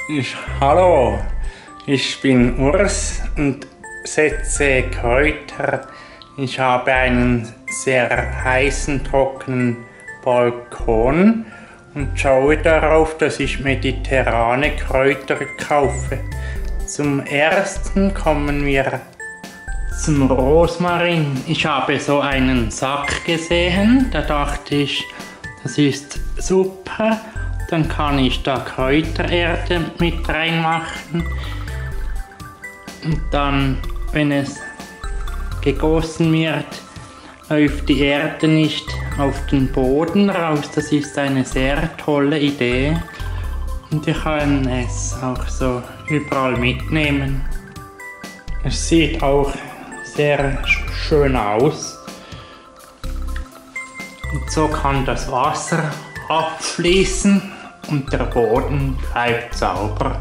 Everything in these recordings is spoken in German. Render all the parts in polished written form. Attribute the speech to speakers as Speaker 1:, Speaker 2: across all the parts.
Speaker 1: Hallo, ich bin Urs und setze Kräuter. Ich habe einen sehr heißen, trockenen Balkon und schaue darauf, dass ich mediterrane Kräuter kaufe. Zum ersten kommen wir zum Rosmarin. Ich habe so einen Sack gesehen, da dachte ich, das ist super. Dann kann ich da Kräutererde mit reinmachen. Und dann, wenn es gegossen wird, läuft die Erde nicht auf den Boden raus. Das ist eine sehr tolle Idee. Und ich kann es auch so überall mitnehmen. Es sieht auch sehr schön aus. Und so kann das Wasser abfließen und der Boden bleibt sauber.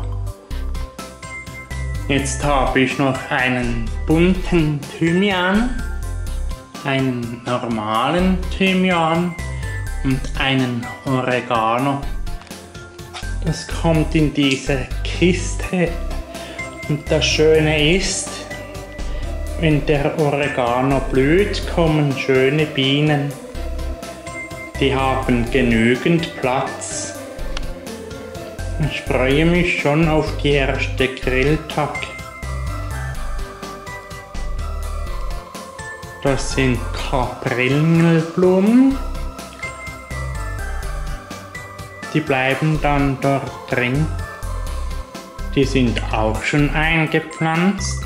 Speaker 1: Jetzt habe ich noch einen bunten Thymian, einen normalen Thymian und einen Oregano. Das kommt in diese Kiste und das Schöne ist, wenn der Oregano blüht, kommen schöne Bienen. Die haben genügend Platz. Ich freue mich schon auf die erste Grilltag. Das sind Kaprillenblumen. Die bleiben dann dort drin. Die sind auch schon eingepflanzt.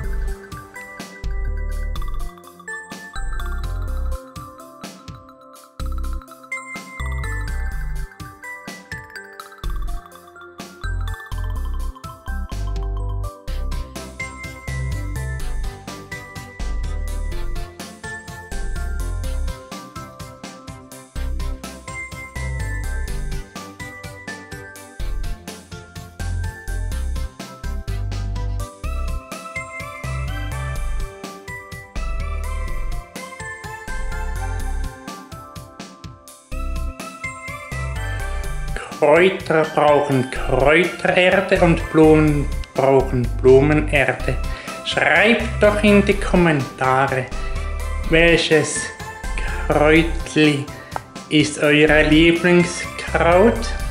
Speaker 1: Kräuter brauchen Kräutererde und Blumen brauchen Blumenerde. Schreibt doch in die Kommentare, welches Kräutli ist euer Lieblingskraut.